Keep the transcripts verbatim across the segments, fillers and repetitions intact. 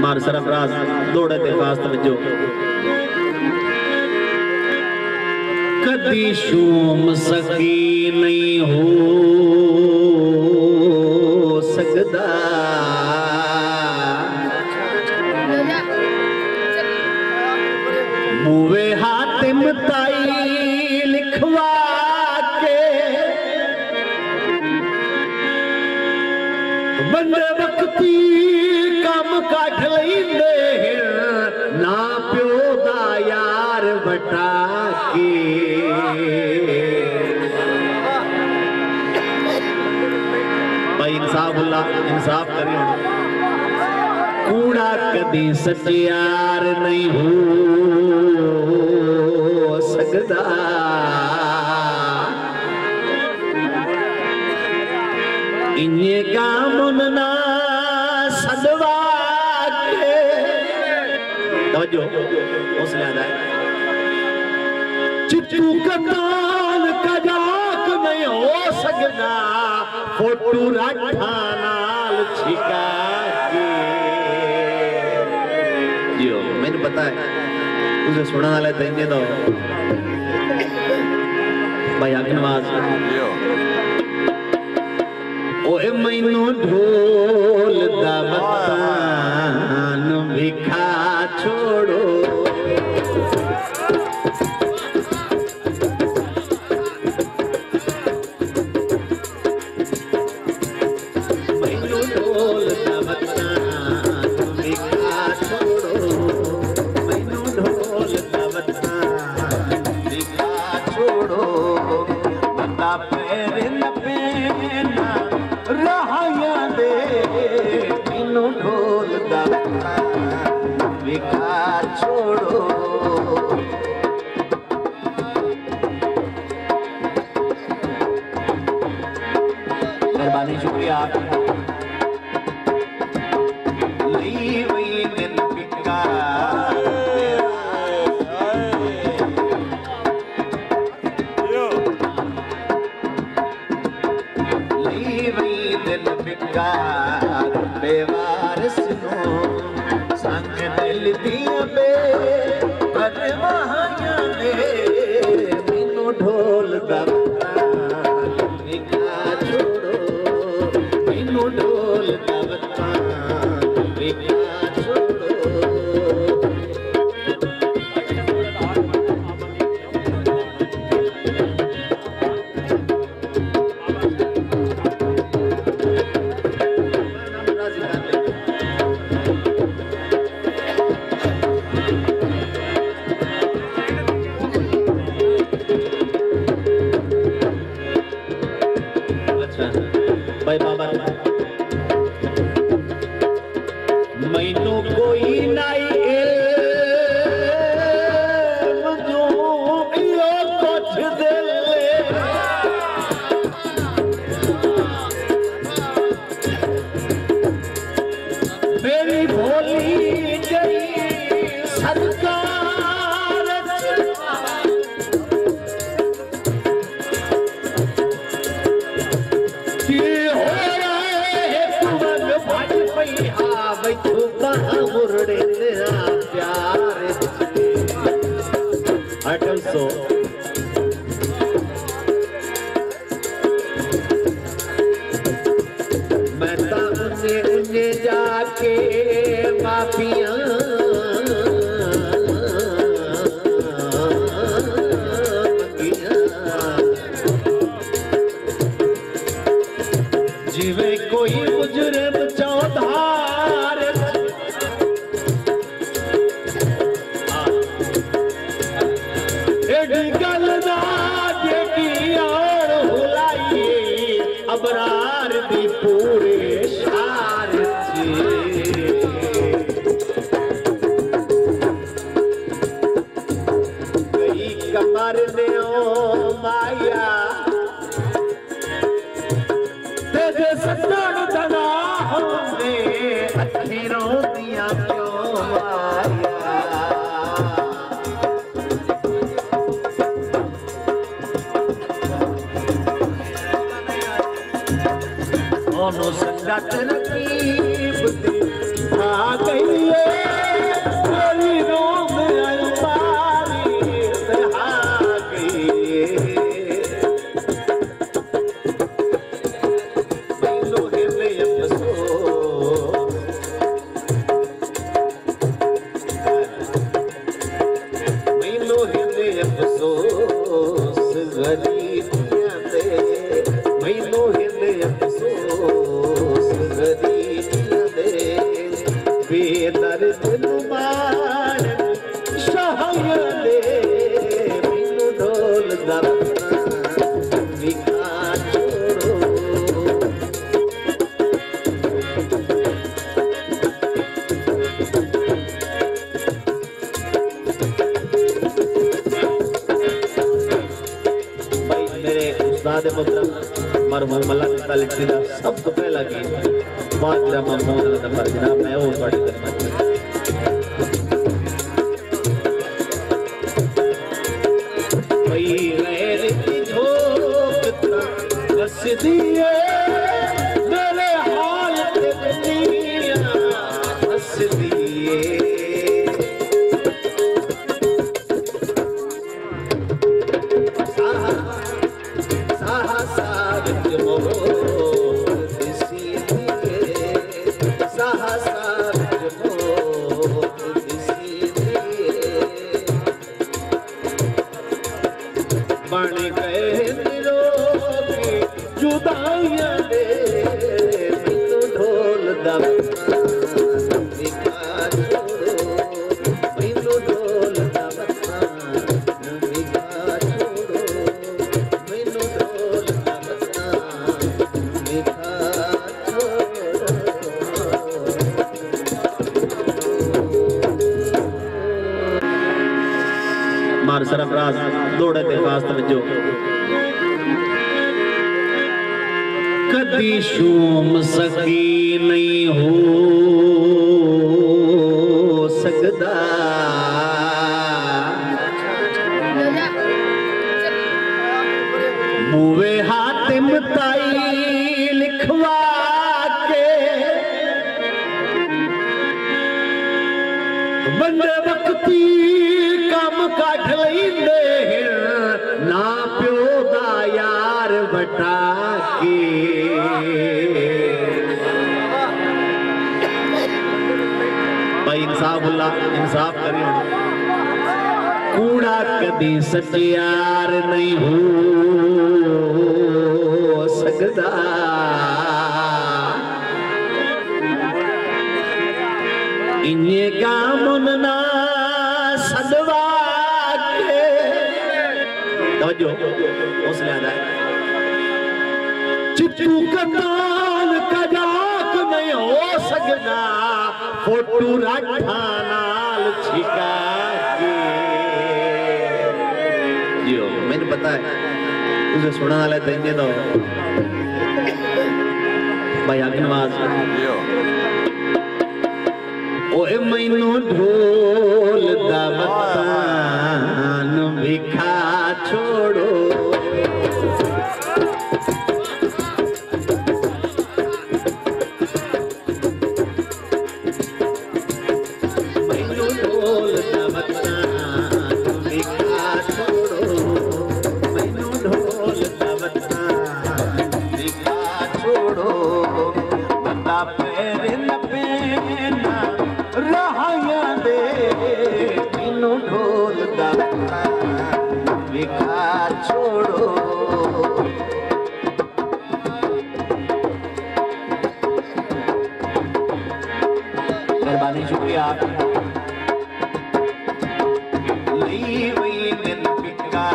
मार सरफराज दौड़े ते खास तवज्जो कदी शूम सकी नहीं हो सकदा मुवे हातिम ताई लिखवा के बंदे वक्ती काम काट लैंदे ना प्यो दा यार बटा के भाई इंसाफ अल्लाह इंसाफ करे कूड़ा कदी सचियार नहीं हो सकदा इन्हे काम ना सदवा के तवज्जो हौसला है चिट्टू कतान कजाक नहीं हो सकदा फोटू राठा नाल छिका के जियो मैंने पता है उसे सुना वाला तेने तो भाई अग्नवाज ओए मैनू ढोल दा बतान भिखा छोड़ो मैनू ढोल दा बतान भिखा छोड़ो मैनू ढोल दा बतान भिखा छोड़ो बंदा पैर न पेना रहाया दे मैनू ढोल दा भिखा छोड़ो मेहरबानी शुक्रिया लई वही दिन भिखा बेवारस नो संग दिल दिया बे परवाहियां दे मैनू ढोल दा भिखा छोड़ो मैनू ढोल दा भिखा छोड़ो भाई बाबा मैनू कोई नहीं जो यो कुछ दिल मेरी भोली गई सरकार मुरड़े तेरा प्यार अटल सो मैं उन्हें उन्हें जाके माफिया जिवे कोई मुजरिम चौधार एडी गल ना जेडी आड़ हुलाइए अबरार दी पूरे शार गई कमर ने ओ माया तेरे सत्तर दना होंदे अखीरों दिया क्यों माया ओनो संगत रकीब आ गई कर दिल मान शाहिया दे मैनू ढोल दा विखा छोड़ो भाई मेरे उस्ताद मोहतरम मरहूम मलक लिखने का सब तो पहला गीत बादशाह महमूद नंबर जनाब मैं वो थोड़ी खिदमत भाई गैर की झोंक बस दिए मेरे हाल पे दुनिया हंस दिए साहा साहा सारज मोह दिसी दिए साहा सारज मोह दिसी दिए बन गए दिलों की जुदाइयां दे मैनू ढोल दा विखा छोड़ो मैनू ढोल दा विखा छोड़ो मैनू ढोल दा विखा मार सरफराज दौड़े ते खास तवज्जो कदी शूम सकी नहीं हो सकदा मुवे हातिम ताई लिखवा के बंदे वक्ती कम काट लैंदे ना प्यो दा यार बटा के भाई इंसाफ अल्लाह इंसाफ करें कूड़ा कदी सचियार नहीं हो सकदा इन्हे गामुन ना सदवा के तवज्जो हौसले आ जाए चिट्टू कतान कजाक नहीं हो सकदा फोटू राठा नाल छिका के जियो मैंने पता है तुझे सुनने वाले देंगे तो भाई अग्नवाज ओए मैनू ढोल दा वतान विखा छोड़ो मैनू ढोल दा वतान विखा छोड़ो मैनू ढोल दा वतान विखा छोड़ो बंदा पैर न पेना रहाया दे मैनू ढोल दा विखा छोड़ो मेहरबानी शुक्रिया लई वही दिन बिका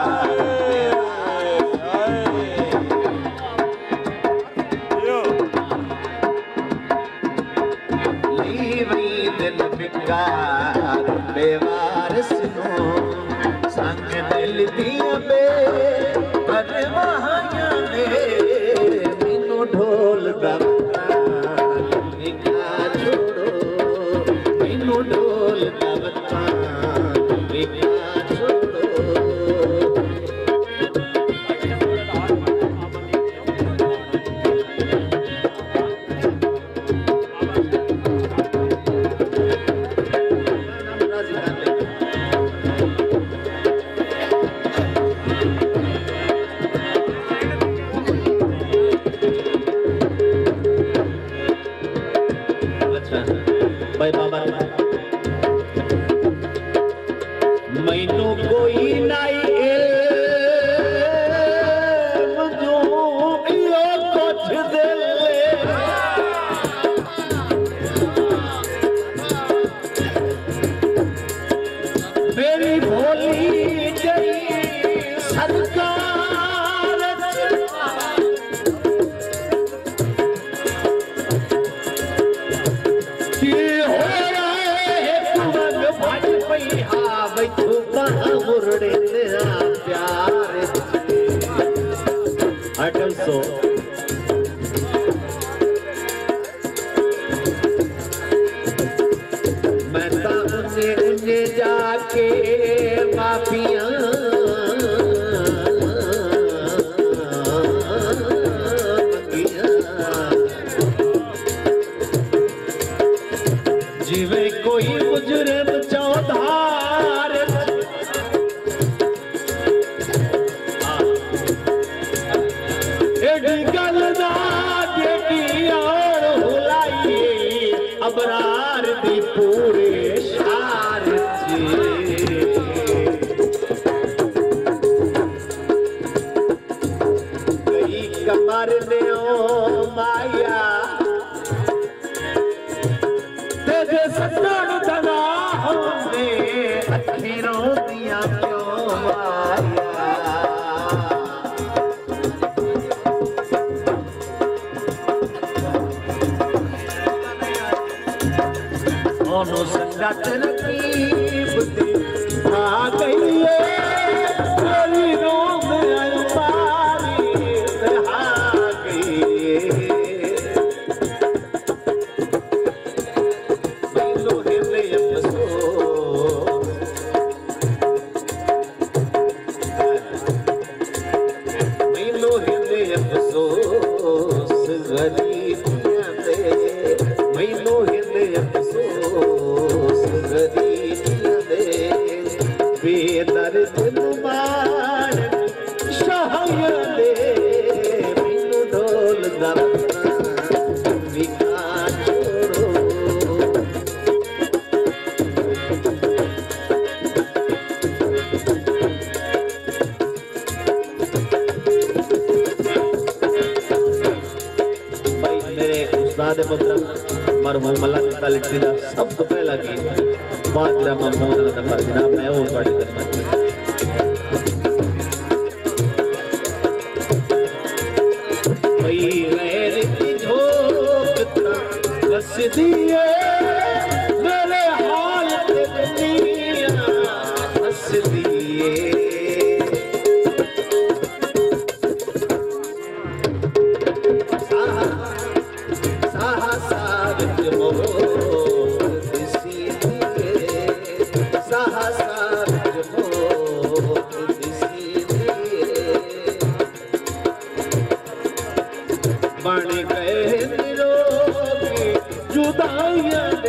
लई वही दिन बिका बेवारस नो संग दिल दिया बे परवाहियां दे मैनू ढोल दा विखा छोड़ो मैनू ढोल दा विखा छोड़ो भाई बाबा मैनू कोई नहीं जो यो कुछ दिल कि हो रहे कुंवर भाई पई हा बैठो कहाँ मुरड़े तेरा प्यार अटल सो मैं ता उन्हें उन्हें जाके माफिया जिवे कोई मुजरिम चौधार एडी गल ना जेडी और हुलाई अबरार दी पूरे शार गई कमर ने ओ माया सत्तर दगा हमने अखीरों दिया क्यों माया ओनो संगत रकीब आ गई मेरी रोम अलमारी आ गई मरहूम अल्लाह लिखी का सब तो पहला गीत बादशाह महमूद नंबर जनाब मैं वो थोड़ी खिदमत भई गैर की झोंक बस दिए मेरे हाल पे दुनिया हंस दिए बन गए निरोगी जुदाइयां